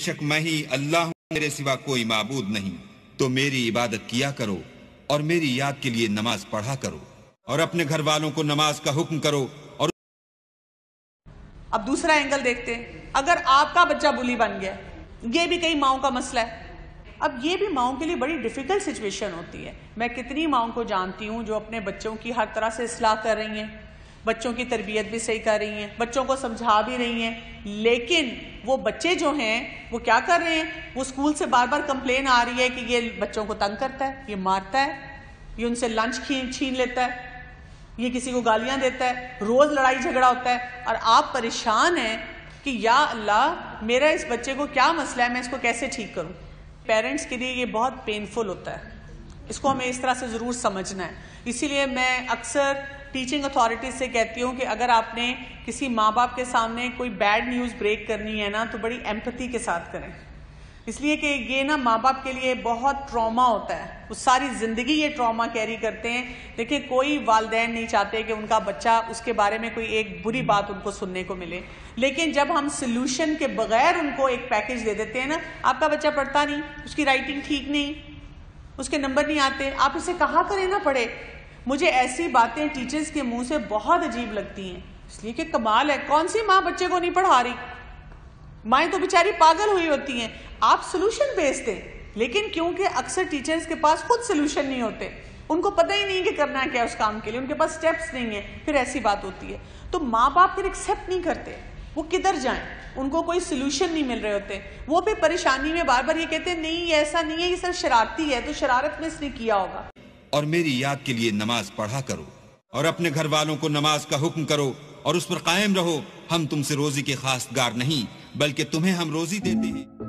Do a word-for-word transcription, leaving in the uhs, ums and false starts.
شک میں ہی اللہ ہوں، میرے سوا کوئی معبود نہیں، تو میری عبادت کیا کرو اور میری یاد کے لیے نماز پڑھا کرو اور اپنے گھر والوں کو نماز کا حکم کرو۔ اور اب دوسرا اینگل دیکھتے ہیں، اگر آپ کا بچہ بلی بن گیا، یہ بھی کئی ماؤں کا مسئلہ ہے۔ اب یہ بھی ماؤں کے لیے بڑی ڈیفیکلٹ سچویشن ہوتی ہے۔ میں کتنی ماؤں کو جانتی ہوں جو اپنے بچوں کی ہر طرح سے اصلاح کر رہی ہیں، بچوں کی تربیت بھی صحیح کر رہی ہیں، بچوں کو سمجھا بھی رہی ہیں، لیکن وہ بچے جو ہیں وہ کیا کر رہے ہیں، وہ اسکول سے بار بار کمپلین آ رہی ہے کہ یہ بچوں کو تنگ کرتا ہے، یہ مارتا ہے، یہ ان سے لنچ چھین لیتا ہے، یہ کسی کو گالیاں دیتا ہے، روز لڑائی جھگڑا ہوتا ہے، اور آپ پریشان ہیں کہ یا اللہ میرا اس بچے کو کیا مسئلہ ہے، میں اس کو کیسے ٹھیک کروں۔ پیرنٹس کے لیے یہ بہت پینفل ہوتا ہے، اس کو ہمیں اس طرح سے ضرور سمجھنا ہے۔ اسی لیے میں اکثر ٹیچنگ اتھارٹیز سے کہتی ہوں کہ اگر آپ نے کسی ماں باپ کے سامنے کوئی بیڈ نیوز بریک کرنی ہے نا تو بڑی ایمپتھی کے ساتھ کریں، اس لیے کہ یہ نا ماں باپ کے لیے بہت ٹراما ہوتا ہے، وہ ساری زندگی یہ ٹراما کیری کرتے ہیں۔ دیکھیں کوئی والدین نہیں چاہتے کہ ان کا بچہ اس کے بارے میں کوئی ایک بری بات ان کو سننے کو ملے، لیکن جب ہم سلوشن کے بغیر ان کو ایک پیکج دے دیتے ہیں نا، آپ کا بچہ پڑھتا نہیں، اس کی رائٹنگ ٹھیک نہیں، اس کے نمبر نہیں آتے، آپ اسے کہا کریں نہ پڑھے۔ مجھے ایسی باتیں ٹیچرز کے منہ سے بہت عجیب لگتی ہیں، اس لیے کہ کمال ہے، کون سی ماں بچے کو نہیں پڑھا رہی؟ مائیں تو بیچاری پاگل ہوئی ہوتی ہیں۔ آپ سلوشن بیس دیں، لیکن کیونکہ اکثر ٹیچرز کے پاس خود سلوشن نہیں ہوتے، ان کو پتہ ہی نہیں کہ کرنا ہے کیا اس کام کے لیے، ان کے پاس سٹیپس نہیں ہیں، پھر ایسی بات ہوتی ہے۔ تو ماں باپ پھر ایکسیپٹ نہیں کرتے، وہ کدھر جائیں، ان کو کوئی سلوشن نہیں مل رہے ہوتے، وہ پھر پریشانی میں بار بار یہ کہتے ہیں نہیں یہ ایسا نہیں ہے، یہ صرف شرارتی ہے، تو شرارت میں اس نے کیا ہوگا۔ اور میری یاد کے لیے نماز پڑھا کرو اور اپنے گھر والوں کو نماز کا حکم کرو اور اس پر قائم رہو۔ ہم تم سے روزی کے خواستگار نہیں، بلکہ تمہیں ہم روزی دیتے ہیں۔